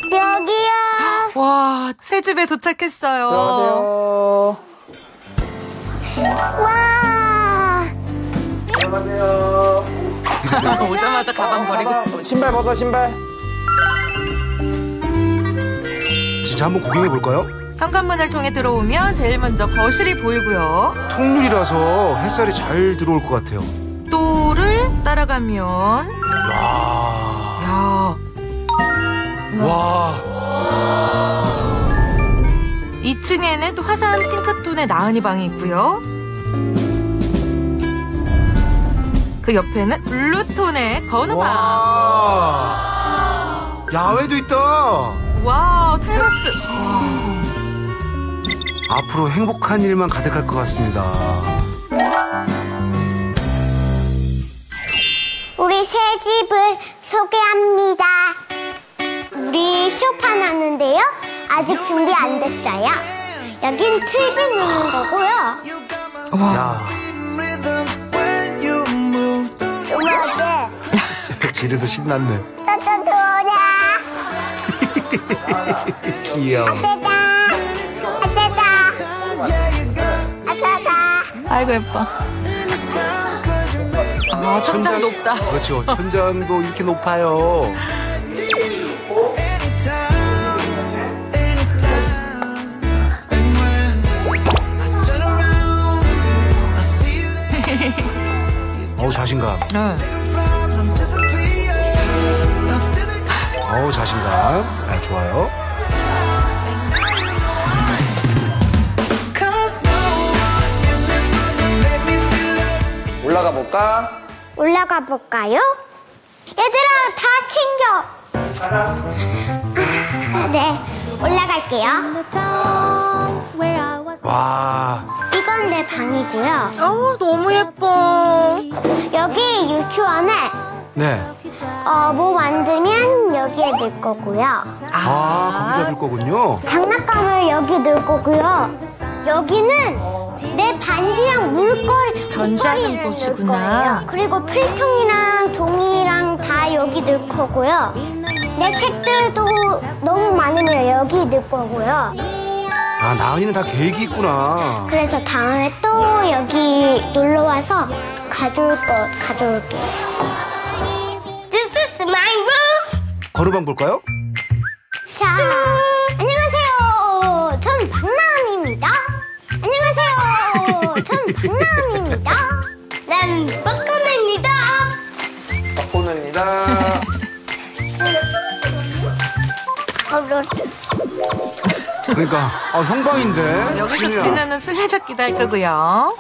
여기요. 와, 새 집에 도착했어요. 들어가세요. 와. 들어가세요. 오자마자 가방 버리고. 신발 벗어, 신발. 진짜 한번 구경해 볼까요? 현관문을 통해 들어오면 제일 먼저 거실이 보이고요. 통유리라서 햇살이 잘 들어올 것 같아요. 또를 따라가면 야. 와. 2층에는 또 화사한 핑크톤의 나은이 방이 있고요. 그 옆에는 블루톤의 건우 방. 와. 야외도 있다. 와, 테라스. 앞으로 행복한 일만 가득할 것 같습니다. 우리 새 집을 소개합니다. 우리 소파 놨는데요. 아직 준비 안 됐어요. 여긴 TV 놓는 거고요. 야. 음악에 지르도 신났네. 따따돌아. 귀여워. 아따다. 아따다. 아따다. 아이고 예뻐. 아, 천장 높다. 그렇죠. 천장도 이렇게 높아요. 어우, 자신감. 네. 어우, 자신감. 아, 좋아요. 올라가 볼까? 올라가 볼까요? 얘들아, 다 챙겨. 네, 올라갈게요. 와. 이건 내 방이고요. 너무 예뻐. 여기 유치원에 네. 뭐 만들면 여기에 넣을 거고요. 거기다 둘 거군요. 장난감을 여기 넣을 거고요. 여기는 내 반지랑 전시하는 물거리를 넣을 곳이구나. 거예요. 그리고 필통이랑 종이랑 다 여기 넣을 거고요. 내 책들도 너무 많으면 여기 넣을 거고요. 아, 나은이는 다 계획이 있구나. 그래서 다음에 또 여기 놀러 와서 가져올게요. This is my room. 건우방 볼까요? 자, 안녕하세요. 전 박나은입니다. 안녕하세요. 전 박나은입니다. 난 박건우입니다. 박보는입니다. 그러니까 형방인데. 여기서 진우야. 진우는 술래잡기도 할 거고요.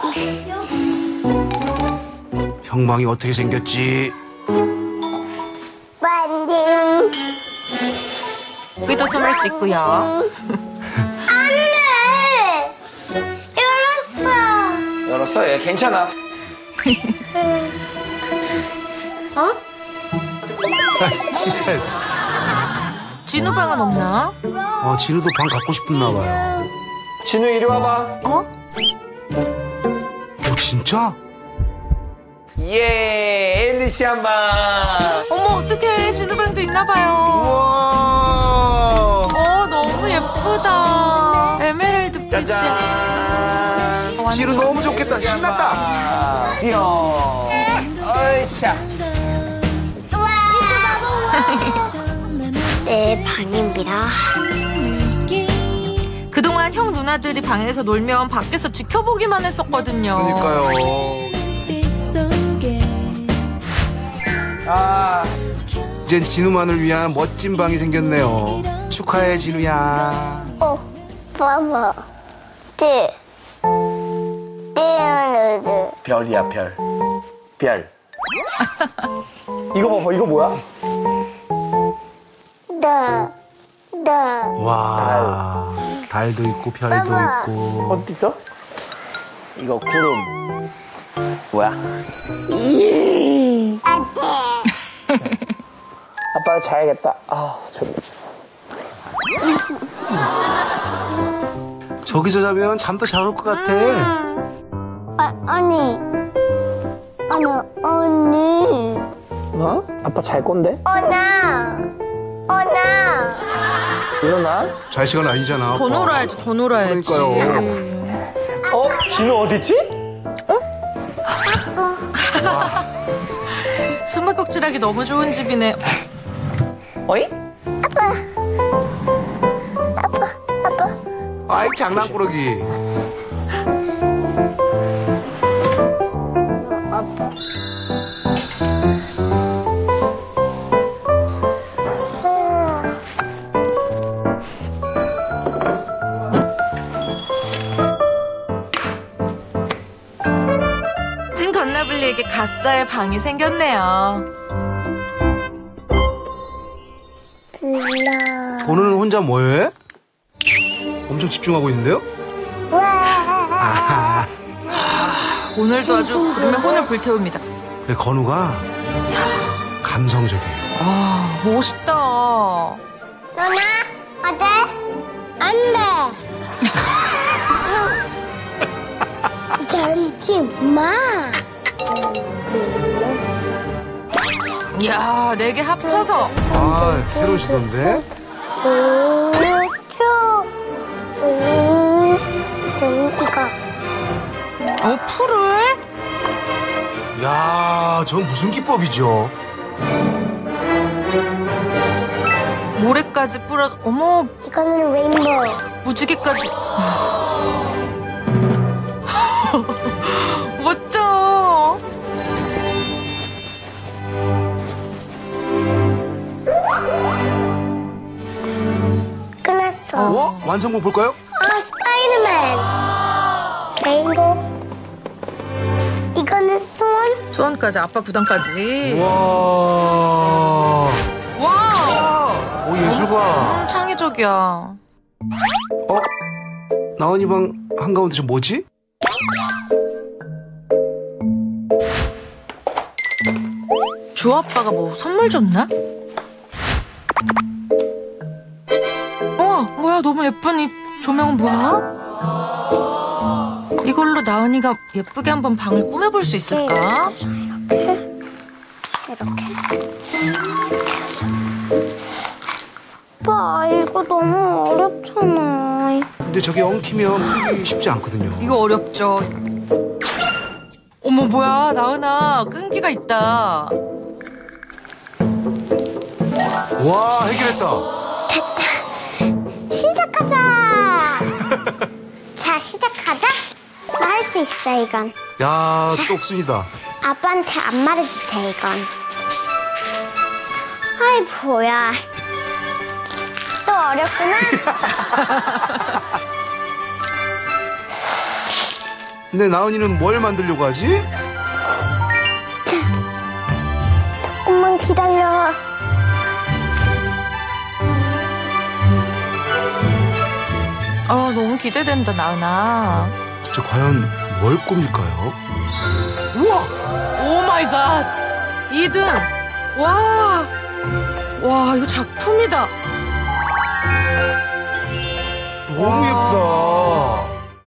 형방이 어떻게 생겼지? 완딩. 여기도 숨을 수 있고요. 안돼. 열었어. 열었어? 예, 괜찮아. 어? 시셀. 진우 방은 없나? 진우도 방 갖고 싶었나 봐요. 진우 이리 와봐. 진짜? 예, 엘리시안 방. 어머, 어떡해. 진우 방도 있나 봐요. 우와. 너무 예쁘다. 에메랄드 빛이. 짜잔. 진우 너무 좋겠다. 신났다. 귀여워. 어이샤. 내 방입니다. 그동안 형 누나들이 방에서 놀면 밖에서 지켜보기만 했었거든요. 그러니까요. 이젠 진우만을 위한 멋진 방이 생겼네요. 축하해, 진우야. 봐봐. 별이야, 별. 별. 이거 봐봐, 이거 뭐야? 와. 달도 있고 별도 봐봐. 있고. 어디 있어? 이거 구름. 뭐야? 안돼. 아빠가 자야겠다. 졸려. 저기서 자면 잠도 잘 올 것 같아. 언니. 어? 아빠 잘 건데? 언나. 일어나. 잘 시간 아니잖아. 더 아빠. 놀아야지, 더 놀아야지. 그러니까요. 진우 어딨지? 숨바꼭질하기 너무 좋은 집이네. 어이? 아이 장난꾸러기. 찐 건나블리에게 각자의 방이 생겼네요. 보는 혼자 뭐해? 엄청 집중하고 있는데요? 아, 오늘도 아주 구름에 혼을 불태웁니다. 그래, 건우가 감성적이에요. 아, 멋있다. 너나 어때? 안 돼. 잠시 마. 이야, 4개 합쳐서. 아, 새로운 시도인데? 이거 풀을? 야, 전 무슨 기법이죠? 모래까지 뿌려서, 어머, 이거는 레인보우. 무지개까지. 멋져. 끝났어. 완성본 볼까요? 아, 스파이더맨. 레인보우. 이거는 소원. 수원까지, 아빠 부담까지. 와. 와, 오, 예술가. 창의적이야. 어? 나은이 방 한가운데 저 뭐지? 주아빠가 뭐 선물 줬나? 뭐야, 너무 예쁜 이 조명은 뭐야? 이걸로 나은이가 예쁘게 한번 방을 꾸며볼 수 있을까? 오빠, 이거 너무 어렵잖아. 근데 저게 엉키면 풀기 쉽지 않거든요. 이거 어렵죠. 어머, 뭐야, 나은아, 끈기가 있다. 와, 해결했다. 시작하자. 자, 시작하자. 나 할 수 있어, 이건. 야, 똑순이다. 아빠한테 안 말해도 돼, 이건. 아이, 뭐야. 또 어렵구나. 근데 나은이는 뭘 만들려고 하지? 조금만 기다려. 너무 기대된다, 나은아. 진짜 과연 뭘 꾸밀까요? 우와! 오 마이 갓. 2등. 와, 이거 작품이다. 너무 예쁘다.